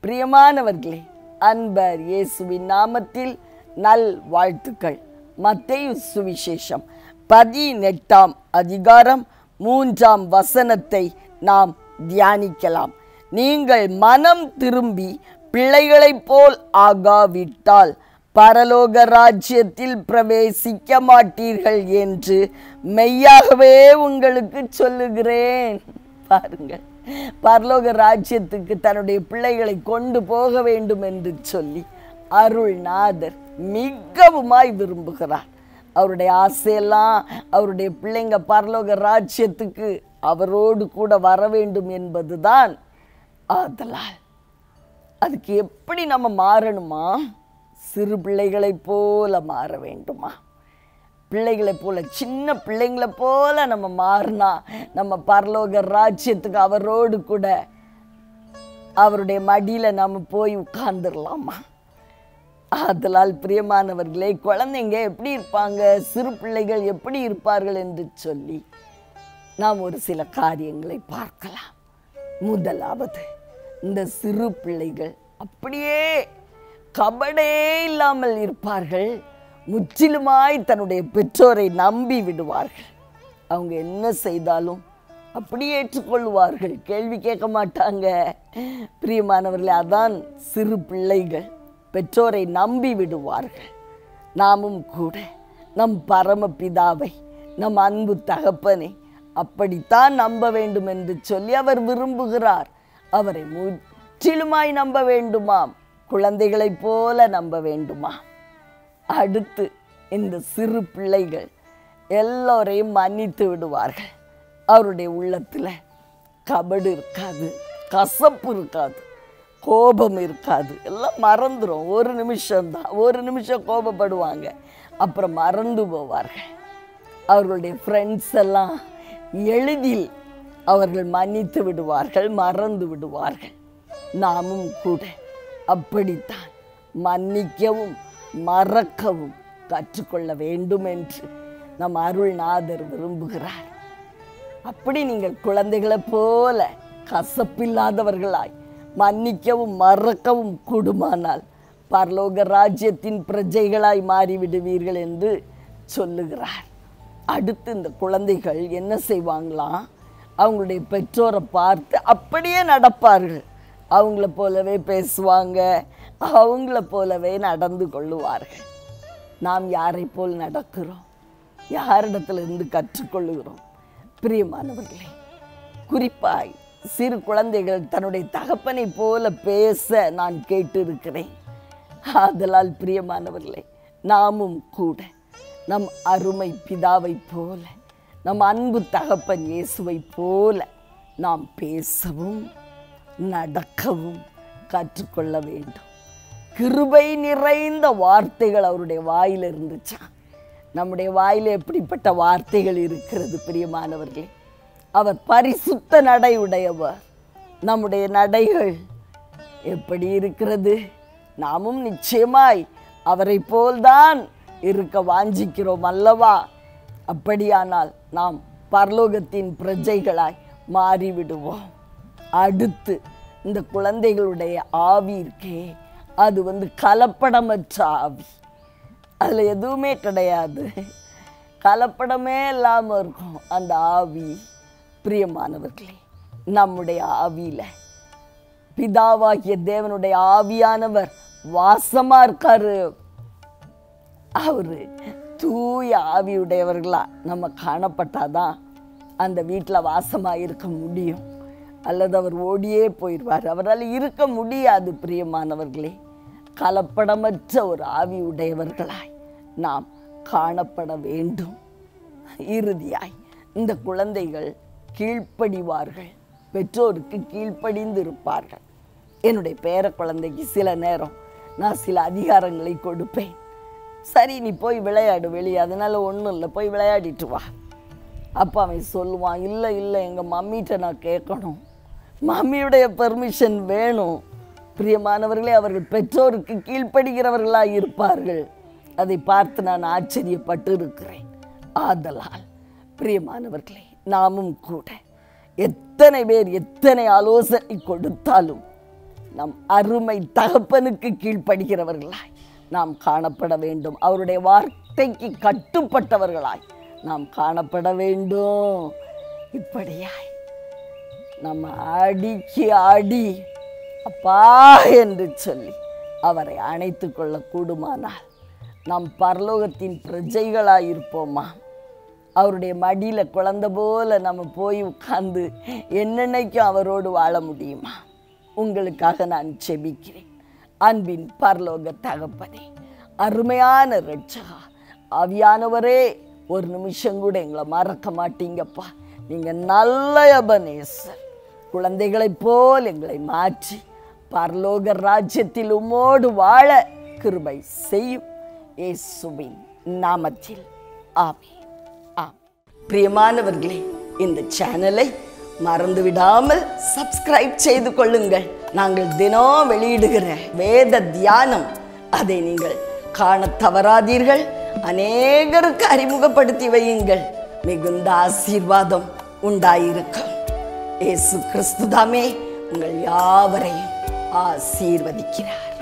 பிரியமானவர்களே, அன்பர் இயேசுவின் நாமத்தில் நல் வாழ்த்துக்கள். மத்தேயு சுவிசேஷம் 18ஆம் அதிகாரம் 3ஆம் வசனத்தை நாம் தியானிக்கலாம். நீங்கள் மனம் திரும்பி பிள்ளைகளைப் போல் ஆகாவிட்டால் பரலோக ராஜ்யத்தில் பிரவேசிக்க மாட்டீர்கள் என்று மெய்யாகவே உங்களுக்கு சொல்லுகிறேன். பாருங்கள், பரலோக ராஜ்யத்துக்கு தன்னுடைய பிள்ளைகளை கொண்டு போக வேண்டும் என்று சொல்லி அருள்நாதர் மிகவுமாய் விரும்புகிறார். அவருடைய ஆசையெல்லாம் அவருடைய பிள்ளைங்க பரலோக ராஜ்யத்துக்கு அவரோடு கூட வர வேண்டும் என்பதுதான். ஆதலால் அதுக்கு எப்படி நம்ம மாறணுமா? சிறு பிள்ளைகளைப் போல மாற வேண்டுமா? பிள்ளைகளைப் போல, சின்ன பிள்ளைங்களை போல நம்ம மாறினா நம்ம பரலோக ராஜ்யத்துக்கு அவரோடு கூட அவருடைய மடியில் நம்ம போய் உட்கார்ந்துடலாமா? ஆதலால் பிரியமானவர்களே, குழந்தைங்க எப்படி இருப்பாங்க, சிறு பிள்ளைகள் எப்படி இருப்பார்கள் என்று சொல்லி நாம் ஒரு சில காரியங்களை பார்க்கலாம். முதலாவது, இந்த சிறு பிள்ளைகள் அப்படியே கபடே இல்லாமல் இருப்பார்கள். முற்றிலுமாய் தன்னுடைய பெற்றோரை நம்பி விடுவார்கள். அவங்க என்ன செய்தாலும் அப்படியே ஏற்றுக்கொள்வார்கள், கேள்வி கேட்க மாட்டாங்க. பிரியமானவர்களே, அதான் சிறு பிள்ளைகள். பெற்றோரை நம்பி விடுவார்கள். நாமும் கூட நம் பரமபிதாவை, நம் அன்பு தகப்பனை அப்படித்தான் நம்ப வேண்டும் என்று சொல்லி அவர் விரும்புகிறார். அவரை முற்றிலுமாய் நம்ப வேண்டுமாம், குழந்தைகளைப் போல நம்ப வேண்டுமா? அடுத்து, இந்த சிறு பிள்ளைகள் எல்லோரையும் மன்னித்து விடுவார்கள். அவருடைய உள்ளத்தில் கபடு இருக்காது, கசப்பு இருக்காது, கோபம் இருக்காது. எல்லாம் மறந்துடும். ஒரு நிமிஷம்தான், ஒரு நிமிஷம் கோபப்படுவாங்க, அப்புறம் மறந்து போவார்கள். அவர்களுடைய ஃப்ரெண்ட்ஸ் எல்லாம் எளிதில் அவர்கள் மன்னித்து விடுவார்கள், மறந்து விடுவார்கள். நாமும் கூட அப்படித்தான் மன்னிக்கவும் மறக்கவும் கற்றுக்கொள்ள வேண்டும் என்று நம் அருள்நாதர் விரும்புகிறார். அப்படி நீங்கள் குழந்தைகளை போல கசப்பில்லாதவர்களாய் மன்னிக்கவும் மறக்கவும் கூடுமானால் பரலோக ராஜ்யத்தின் பிரஜைகளாய் மாறிவிடுவீர்கள் என்று சொல்லுகிறார். அடுத்து, இந்த குழந்தைகள் என்ன செய்வாங்களாம்? அவங்களுடைய பெற்றோரை பார்த்து அப்படியே நடப்பார்கள். அவங்கள போலவே பேசுவாங்க, அவங்கள போலவே நடந்து கொள்ளுவார்கள். நாம் யாரை போல் நடக்கிறோம்? யாரிடத்திலிருந்து கற்றுக்கொள்ளுகிறோம்? பிரியமானவர்களே, குறிப்பாய் சிறு குழந்தைகள் தன்னுடைய தகப்பனை போல பேச நான் கேட்டிருக்கிறேன். ஆதலால் பிரியமானவர்களே, நாமும் கூட நம் அருமை பிதாவை போல, நம் அன்பு தகப்பன் இயேசுவை போல நாம் பேசவும் நடக்கவும் கற்றுக்கொள்ள வேண்டும். கிருபை நிறைந்த வார்த்தைகள் அவருடைய வாயில் இருந்துச்சா? நம்முடைய வாயில் எப்படிப்பட்ட வார்த்தைகள் இருக்கிறது பிரியமானவர்களே? அவர் பரிசுத்த நடை உடையவர். நம்முடைய நடைகள் எப்படி இருக்கிறது? நாமும் நிச்சயமாய் அவரை போல்தான் இருக்க வாஞ்சிக்கிறோம் அல்லவா? அப்படியானால் நாம் பரலோகத்தின் பிரஜைகளாய் மாறிவிடுவோம். அடுத்து, இந்த குழந்தைகளுடைய ஆவி இருக்கே, அது கலப்படமற்ற ஆவி. அதில் எதுவுமே கிடையாது, கலப்படமே இல்லாமல் இருக்கும் அந்த ஆவி. பிரியமானவர்களே, நம்முடைய ஆவியில் பிதாவாகிய தேவனுடைய ஆவியானவர் வாசமாக இருக்காரு. அவரு தூய ஆவியுடையவர்களா நம்ம காணப்பட்டாதான் அந்த வீட்டில் வாசமாக இருக்க முடியும். அல்லது அவர் ஓடியே போயிடுவார், அவரால் இருக்க முடியாது. பிரியமானவர்களே, கலப்படமற்ற ஒரு ஆவி உடையவர்களாய் நாம் காணப்பட வேண்டும். இறுதியாய், இந்த குழந்தைகள் கீழ்ப்படிவார்கள், பெற்றோருக்கு கீழ்ப்படிந்து இருப்பார்கள். என்னுடைய பேர குழந்தைக்கு சில நேரம் நான் சில அதிகாரங்களை கொடுப்பேன். சரி, நீ போய் விளையாடு வெளியே, அதனால ஒன்றும் இல்லை, போய் விளையாடிட்டு வா. அப்போ அவன் சொல்லுவான், இல்லை இல்லை, எங்கள் மம்மிகிட்ட நான் கேட்கணும், மம்மியுடைய பெர்மிஷன் வேணும். பிரியமானவர்களே, அவர்கள் பெற்றோருக்கு கீழ்ப்படுகிறவர்களாக இருப்பார்கள். அதை பார்த்து நான் ஆச்சரியப்பட்டு இருக்கிறேன். ஆதலால் பிரியமானவர்களே, நாமும் கூட எத்தனை பேர் எத்தனை ஆலோசனை கொடுத்தாலும் நம் அருமை தகப்பனுக்கு கீழ்ப்படுகிறவர்களாய் நாம் காணப்பட வேண்டும். அவருடைய வார்த்தைக்கு கட்டுப்பட்டவர்களாய் நாம் காணப்பட வேண்டும். இப்படியாய் நம்ம அடிக்கு அடி அப்பா என்று சொல்லி அவரை அணைத்து கொள்ள கூடுமானால் நாம் பரலோகத்தின் பிரஜைகளாக இருப்போமா? அவருடைய மடியில் குழந்தை போல நம்ம போய் உட்கார்ந்து என்னென்னைக்கும் அவரோடு வாழ முடியுமா? உங்களுக்காக நான் செபிக்கிறேன். அன்பின் பரலோக தகப்பனே, அருமையான இரட்சகா, ஆவியானவரே, ஒரு நிமிஷம் கூட எங்களை மறக்க மாட்டீங்கப்பா. நீங்கள் நல்ல எபனேசர். குழந்தைகளைப் போல் எங்களை மாற்றி பரலோக ராஜ்யத்தில் உம்மோடு வாழ கிருபை செய்யும். இயேசுவின் நாமத்தில் ஆமென். பிரியமானவர்களே, இந்த சேனலை மறந்து விடாமல் சப்ஸ்கிரைப் செய்து கொள்ளுங்கள். நாங்கள் தினம் வெளியிடுகிற வேத தியானம் அதை நீங்கள் காண தவறாதீர்கள். அநேகருக்கு அறிமுகப்படுத்தி வையுங்கள். மிகுந்த ஆசீர்வாதம் உண்டாயிருக்கும். இயேசு கிறிஸ்து தாமே உங்கள் யாவரையும் ஆசீர்வதிக்கிறார்.